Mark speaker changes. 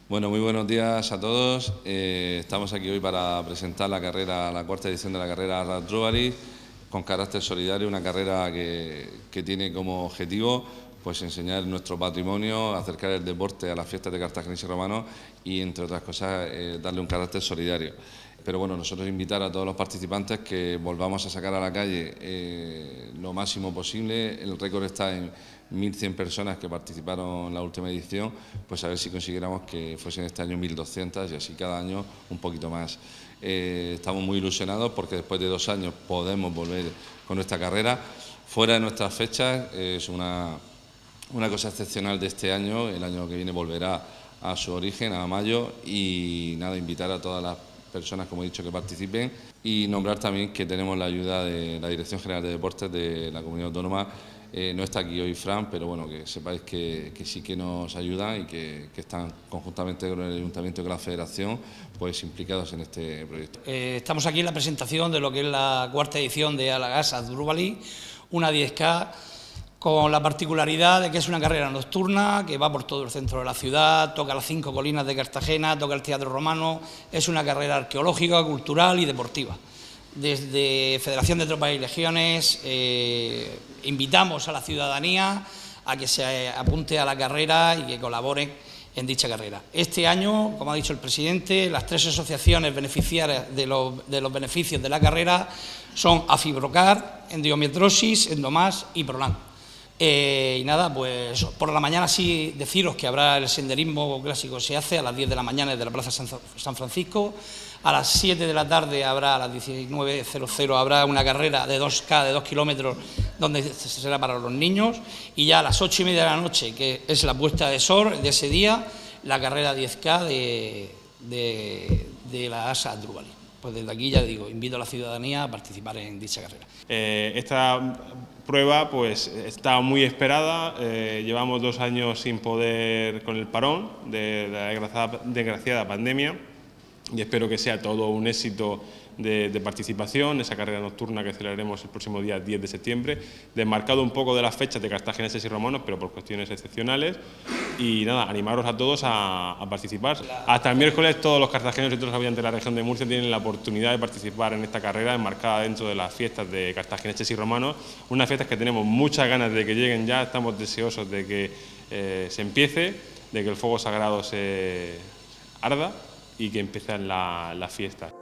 Speaker 1: Bueno, muy buenos días a todos. Estamos aquí hoy para presentar la carrera, la cuarta edición de la carrera Hasdrúbal con carácter solidario, una carrera que tiene como objetivo pues enseñar nuestro patrimonio, acercar el deporte a las fiestas de cartagineses y romanos y, entre otras cosas, darle un carácter solidario. Pero bueno, nosotros invitar a todos los participantes que volvamos a sacar a la calle lo máximo posible. El récord está en 1.100 personas que participaron en la última edición, pues a ver si consiguiéramos que fuesen este año 1.200 y así cada año un poquito más. Estamos muy ilusionados porque después de 2 años podemos volver con nuestra carrera fuera de nuestras fechas. Es una cosa excepcional de este año. El año que viene volverá a su origen, a mayo, y nada, invitar a todas las personas, como he dicho, que participen y nombrar también que tenemos la ayuda de la Dirección General de Deportes de la Comunidad Autónoma. No está aquí hoy Fran, pero bueno, que sepáis que sí que nos ayudan y que están conjuntamente con el Ayuntamiento y con la Federación pues implicados en este proyecto.
Speaker 2: Estamos aquí en la presentación de lo que es la cuarta edición de Alagas Hasdrúbal, una 10K con la particularidad de que es una carrera nocturna que va por todo el centro de la ciudad, toca las 5 colinas de Cartagena, toca el Teatro Romano. Es una carrera arqueológica, cultural y deportiva. Desde Federación de Tropas y Legiones invitamos a la ciudadanía a que se apunte a la carrera y que colaboren en dicha carrera. Este año, como ha dicho el presidente, las 3 asociaciones beneficiarias de los beneficios de la carrera son Afibrocar, Endometriosis, Endomas y Prolan. Y nada, pues por la mañana sí deciros que habrá el senderismo clásico, se hace a las 10 de la mañana desde la Plaza San Francisco. A las 7 de la tarde habrá, a las 19:00 habrá una carrera de 2K, de 2 kilómetros, donde será para los niños. Y ya a las 8:30 de la noche, que es la puesta de sol de ese día, la carrera 10K de la ASA Hasdrúbal. Pues desde aquí ya digo, invito a la ciudadanía a participar en dicha carrera.
Speaker 3: Esta prueba pues está muy esperada. Llevamos 2 años sin poder, con el parón de la desgraciada pandemia, y espero que sea todo un éxito de participación, esa carrera nocturna que celebraremos el próximo día 10 de septiembre, desmarcado un poco de las fechas de cartagineses y romanos, pero por cuestiones excepcionales. Y nada, animaros a todos a participar. Hasta el miércoles todos los cartageneros y todos los habitantes de la región de Murcia tienen la oportunidad de participar en esta carrera enmarcada dentro de las fiestas de cartagineses y romanos, unas fiestas que tenemos muchas ganas de que lleguen ya, estamos deseosos de que se empiece, de que el fuego sagrado se arda y que empiecen las fiestas.